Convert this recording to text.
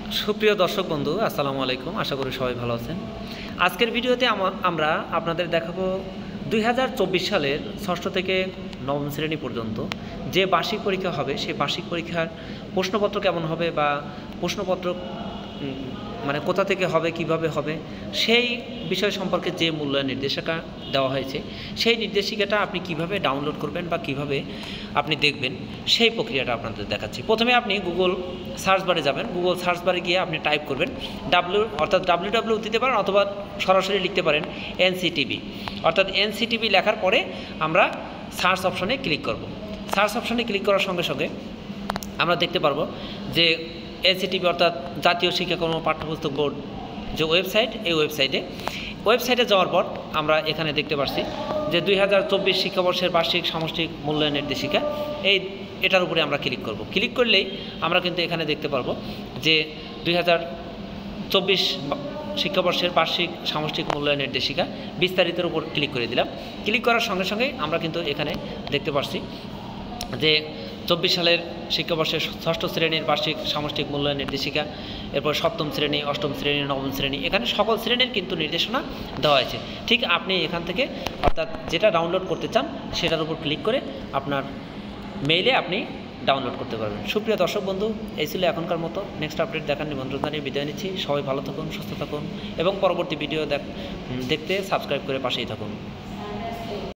সুপ্রিয় দর্শক বন্ধু, আসসালামু আলাইকুম। আশা করি সবাই ভালো আছেন। আজকের ভিডিওতে আমরা আপনাদের দেখাবো 2024 সালের ষষ্ঠ থেকে নবম শ্রেণী পর্যন্ত যে বার্ষিক পরীক্ষা হবে সেই বার্ষিক পরীক্ষার প্রশ্নপত্র কেমন হবে বা প্রশ্নপত্র মানে কোথা থেকে হবে, কিভাবে হবে, সেই বিষয় সম্পর্কে যে মূল্যায়ন নির্দেশিকা দেওয়া হয়েছে সেই নির্দেশিকাটা আপনি কিভাবে ডাউনলোড করবেন বা কিভাবে আপনি দেখবেন সেই প্রক্রিয়াটা আপনাদের দেখাচ্ছি। প্রথমে আপনি গুগল সার্চ বারে যাবেন। গুগল সার্চ বারে গিয়ে আপনি টাইপ করবেন www দিতে পারেন অথবা সরাসরি লিখতে পারেন এনসিটিভি। অর্থাৎ এনসিটিভি লেখার পরে আমরা সার্চ অপশনে ক্লিক করব। সার্চ অপশনে ক্লিক করার সঙ্গে সঙ্গে আমরা দেখতে পারবো যে এনসিটিভি অর্থাৎ জাতীয় শিক্ষাক্রম পাঠ্যপুস্তক বোর্ড যে ওয়েবসাইট, এই ওয়েবসাইটে যাওয়ার পর আমরা এখানে দেখতে পাচ্ছি যে 2024 শিক্ষাবর্ষের বার্ষিক সামষ্টিক মূল্যায়ন নির্দেশিকা, এটার উপরে আমরা ক্লিক করব। ক্লিক করলেই আমরা কিন্তু এখানে দেখতে পারবো যে 2024 শিক্ষাবর্ষের বার্ষিক সামষ্টিক মূল্যায়ন নির্দেশিকা বিস্তারিতের উপর ক্লিক করে দিলাম। ক্লিক করার সঙ্গে সঙ্গে আমরা কিন্তু এখানে দেখতে পাচ্ছি যে 24 সালের শিক্ষাবর্ষের ষষ্ঠ শ্রেণীর বার্ষিক সামষ্টিক মূল্যায়ন নির্দেশিকা, এরপর সপ্তম শ্রেণী, অষ্টম শ্রেণী, নবম শ্রেণী, এখানে সকল শ্রেণীর কিন্তু নির্দেশনা দেওয়া হয়েছে। ঠিক আপনি এখান থেকে অর্থাৎ যেটা ডাউনলোড করতে চান সেটার উপর ক্লিক করে আপনার মেইলে আপনি ডাউনলোড করতে পারবেন। সুপ্রিয় দর্শক বন্ধু, এই ছিল এখনকার মতো। নেক্সট আপডেট দেখার নিমন্ত্রণ জানিয়ে বিদায় নিচ্ছি। সবাই ভালো থাকুন, সুস্থ থাকুন এবং পরবর্তী ভিডিও দেখতে সাবস্ক্রাইব করে পাশেই থাকুন।